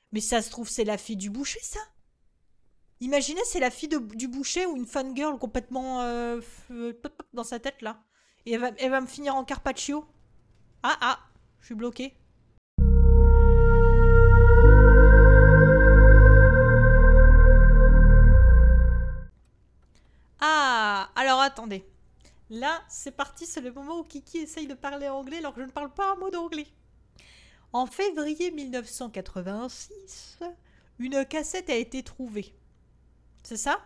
Mais ça se trouve, c'est la fille du boucher, ça. Imaginez, c'est la fille du boucher ou une fangirl complètement dans sa tête, là. Et elle va me finir en Carpaccio. Ah, je suis bloquée. Ah, alors attendez. Là, c'est parti, c'est le moment où Kiki essaye de parler anglais alors que je ne parle pas un mot d'anglais. En février 1986, une cassette a été trouvée. C'est ça?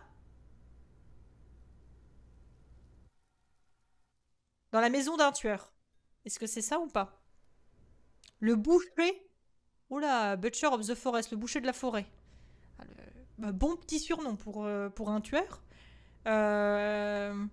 Dans la maison d'un tueur. Est-ce que c'est ça ou pas? Le boucher. Oula, Butcher of the Forest, le boucher de la forêt. Bon petit surnom pour un tueur. Euh,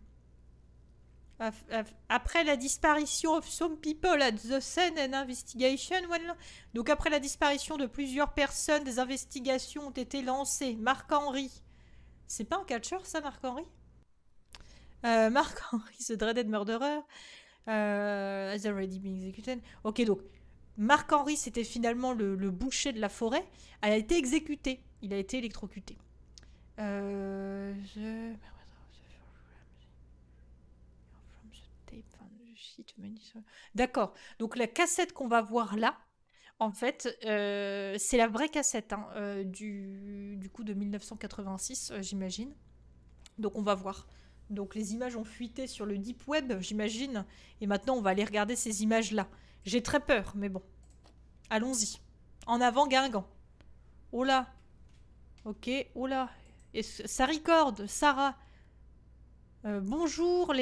Après la disparition of some people at the scene and investigation. Donc après la disparition de plusieurs personnes, des investigations ont été lancées. Marc Henry. C'est pas un catcheur ça, Marc Henry? Marc Henry, the dreaded murderer. Has already been executed. Ok, donc Marc Henry, c'était finalement le boucher de la forêt, a été exécuté. Il a été électrocuté. D'accord. Donc la cassette qu'on va voir là, en fait, c'est la vraie cassette hein, du coup de 1986, j'imagine. Donc on va voir. Donc les images ont fuité sur le deep web, j'imagine. Et maintenant, on va aller regarder ces images-là. J'ai très peur, mais bon. Allons-y. En avant, Guingamp. Oh là. Ok, oh là. Et ça recorde, Sarah. Bonjour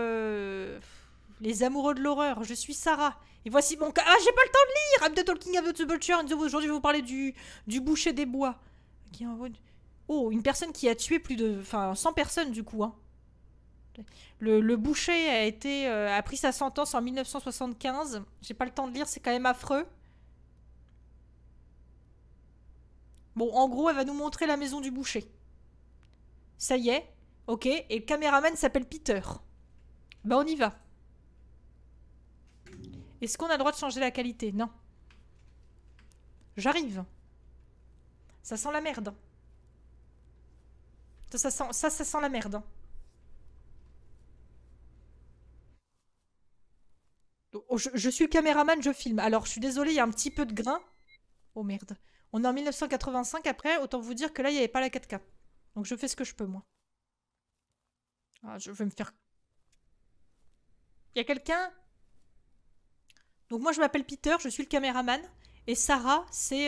les amoureux de l'horreur, je suis Sarah. Et voici mon cas. Ah, j'ai pas le temps de lire. I'm the talking about the butcher. Aujourd'hui, je vais vous parler du boucher des bois. Oh, une personne qui a tué plus de... Enfin, 100 personnes du coup. Hein. Le boucher a pris sa sentence en 1975. J'ai pas le temps de lire, c'est quand même affreux. Bon, en gros, elle va nous montrer la maison du boucher. Ça y est. Ok, et le caméraman s'appelle Peter. Bah, on y va. Est-ce qu'on a le droit de changer la qualité? Non. J'arrive. Ça sent la merde. Ça sent la merde. Oh, je suis le caméraman, je filme. Alors, je suis désolée, il y a un petit peu de grain. Oh merde. On est en 1985, après, autant vous dire que là, il n'y avait pas la 4K. Donc, je fais ce que je peux, moi. Ah, je vais me faire... Il y a quelqu'un? Donc, moi, je m'appelle Peter, je suis le caméraman. Et Sarah, c'est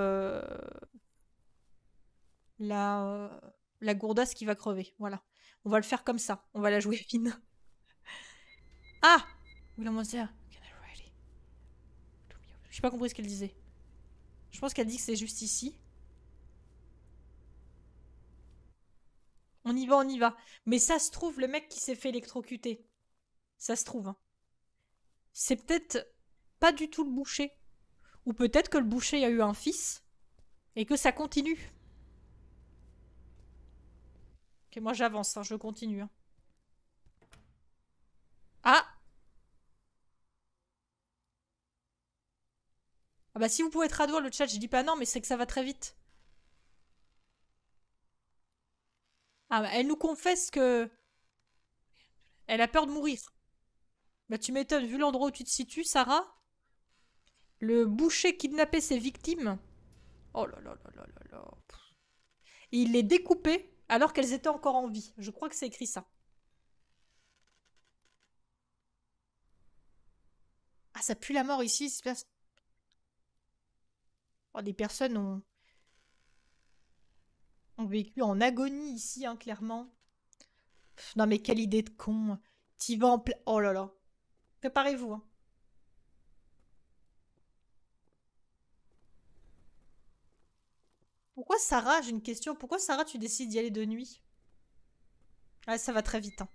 la gourdasse qui va crever. Voilà. On va le faire comme ça. On va la jouer fine. Ah! William Monster. Je n'ai pas compris ce qu'elle disait. Je pense qu'elle dit que c'est juste ici. On y va, on y va. Mais ça se trouve, le mec qui s'est fait électrocuter. Ça se trouve. Hein. C'est peut-être pas du tout le boucher. Ou peut-être que le boucher a eu un fils. Et que ça continue. Ok, moi j'avance, hein, je continue. Hein. Ah! Ah bah si vous pouvez traduire le chat, je dis pas non, mais c'est que ça va très vite. Ah bah elle nous confesse que... Elle a peur de mourir. Bah tu m'étonnes, vu l'endroit où tu te situes, Sarah. Le boucher kidnappait ses victimes. Oh là là là là là là. Et il les découpait alors qu'elles étaient encore en vie. Je crois que c'est écrit ça. Ah, ça pue la mort ici. Oh, des personnes ont vécu en agonie ici, hein, clairement. Pff, non mais quelle idée de con. T'y vas en plein... Oh là là. Préparez-vous. Hein. Pourquoi Sarah, j'ai une question. Pourquoi Sarah, tu décides d'y aller de nuit? Ah, ça va très vite. Hein.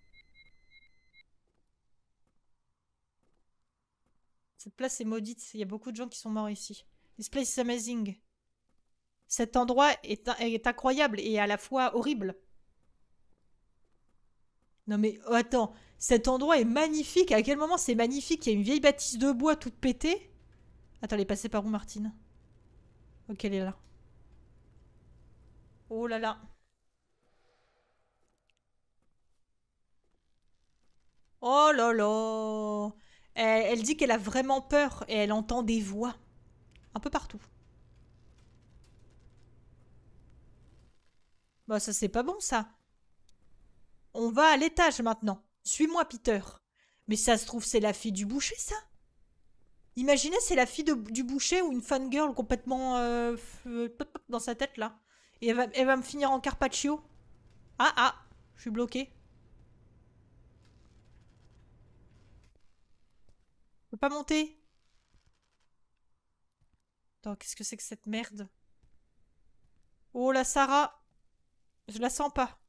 Cette place est maudite. Il y a beaucoup de gens qui sont morts ici. This place is amazing. Cet endroit est incroyable et à la fois horrible. Non mais oh, attends, cet endroit est magnifique. À quel moment c'est magnifique? Il y a une vieille bâtisse de bois toute pétée. Attends, elle est passée par où, Martine? Ok, elle est là. Oh là là. Oh là là. Elle dit qu'elle a vraiment peur et elle entend des voix un peu partout. Bah ça c'est pas bon ça. On va à l'étage maintenant. Suis-moi Peter. Mais ça se trouve c'est la fille du boucher ça. Imaginez c'est la fille du boucher ou une fangirl complètement dans sa tête là. Et elle va me finir en carpaccio. Ah ah, je suis bloquée. Je peux pas monter. Attends, qu'est-ce que c'est que cette merde? Oh la Sarah. Je la sens pas.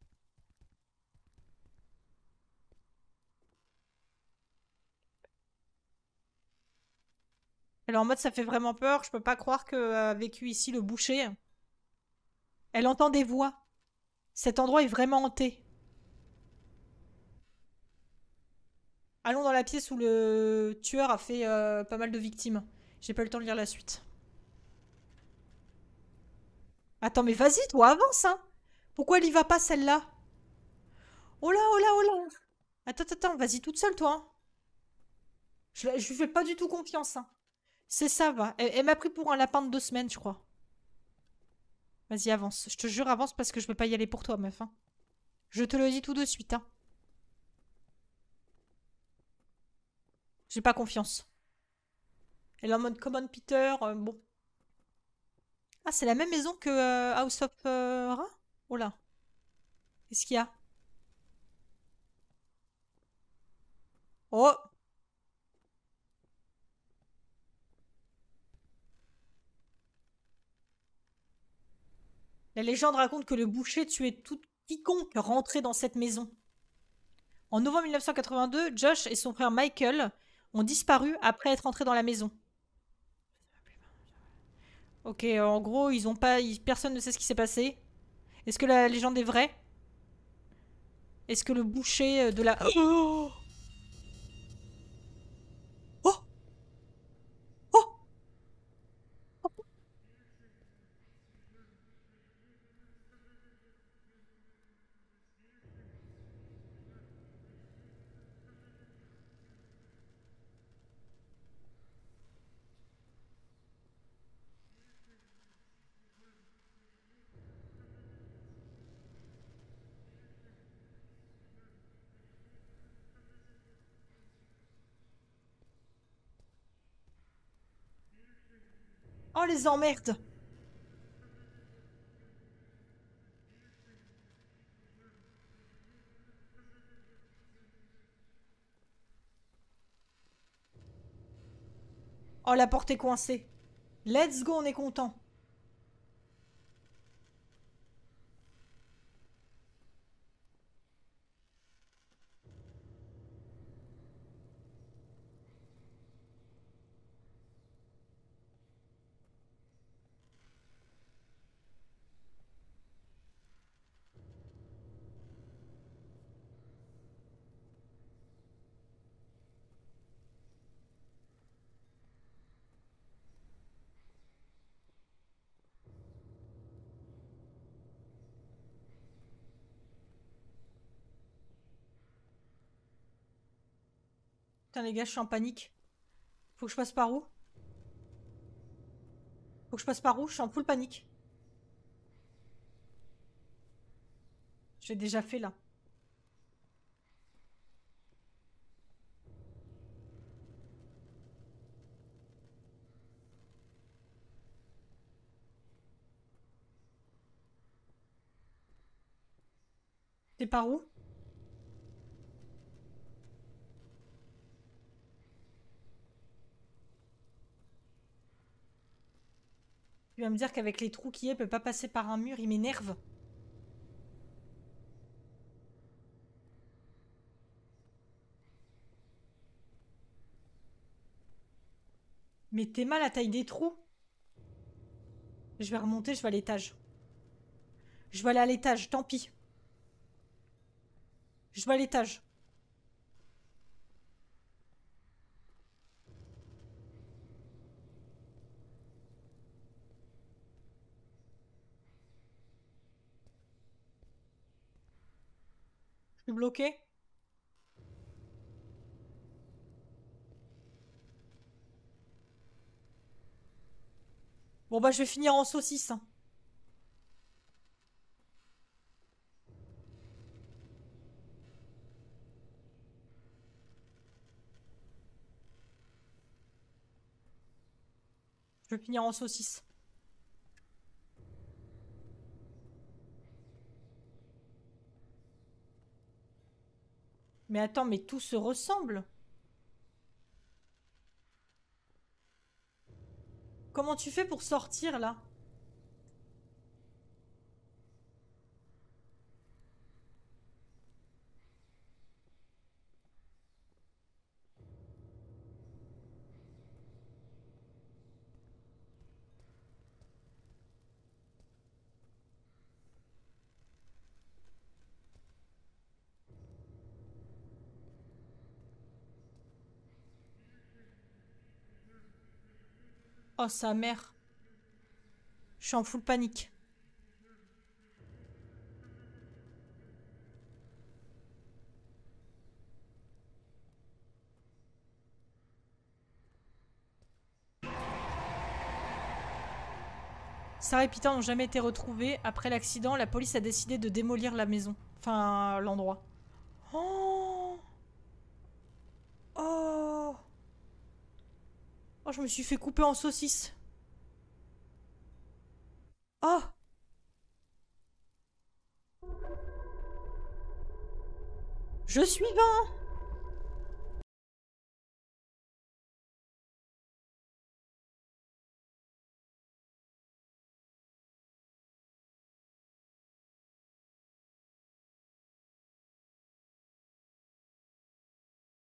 Elle est en mode ça fait vraiment peur. Je peux pas croire que a vécu ici le boucher. Elle entend des voix. Cet endroit est vraiment hanté. Allons dans la pièce où le tueur a fait pas mal de victimes. J'ai pas eu le temps de lire la suite. Attends, mais vas-y, toi, avance, hein. Pourquoi elle y va pas, celle-là? Oh là, oh là, oh là. Attends, attends, vas-y toute seule, toi, hein. Je lui fais pas du tout confiance, hein. C'est ça, va. Elle m'a pris pour un lapin de 2 semaines, je crois. Vas-y, avance. Je te jure, avance parce que je peux pas y aller pour toi, meuf, hein. Je te le dis tout de suite, hein. J'ai pas confiance. Elle est en mode Common Peter, bon. Ah, c'est la même maison que House of Ra. Oh là. Qu'est-ce qu'il y a? Oh. La légende raconte que le boucher tuait tout quiconque rentrait dans cette maison. En novembre 1982, Josh et son frère Michael ont disparu après être entrés dans la maison. Ok, en gros, ils ont pas, personne ne sait ce qui s'est passé. Est-ce que la légende est vraie? Est-ce que le boucher de la... Oh, oh, oh. Oh, les emmerdes. Oh, la porte est coincée. Let's go, on est content. Putain, les gars, je suis en panique. Faut que je passe par où? Faut que je passe par où? Je suis en full panique. J'ai déjà fait là. C'est par où? Tu vas me dire qu'avec les trous qu'il y a, il peut pas passer par un mur, il m'énerve. Mais t'es mal à la taille des trous. Je vais remonter, je vais à l'étage. Je vais aller à l'étage, tant pis. Je vais à l'étage. Je suis bloqué. Bon bah je vais finir en saucisse, hein. Je vais finir en saucisse. Mais attends, mais tout se ressemble. Comment tu fais pour sortir là? Oh sa mère. Je suis en full panique. Sarah et Peter n'ont jamais été retrouvés. Après l'accident, la police a décidé de démolir la maison. Enfin, l'endroit. Oh. Oh. Oh, je me suis fait couper en saucisse. Oh. Je suis vivant.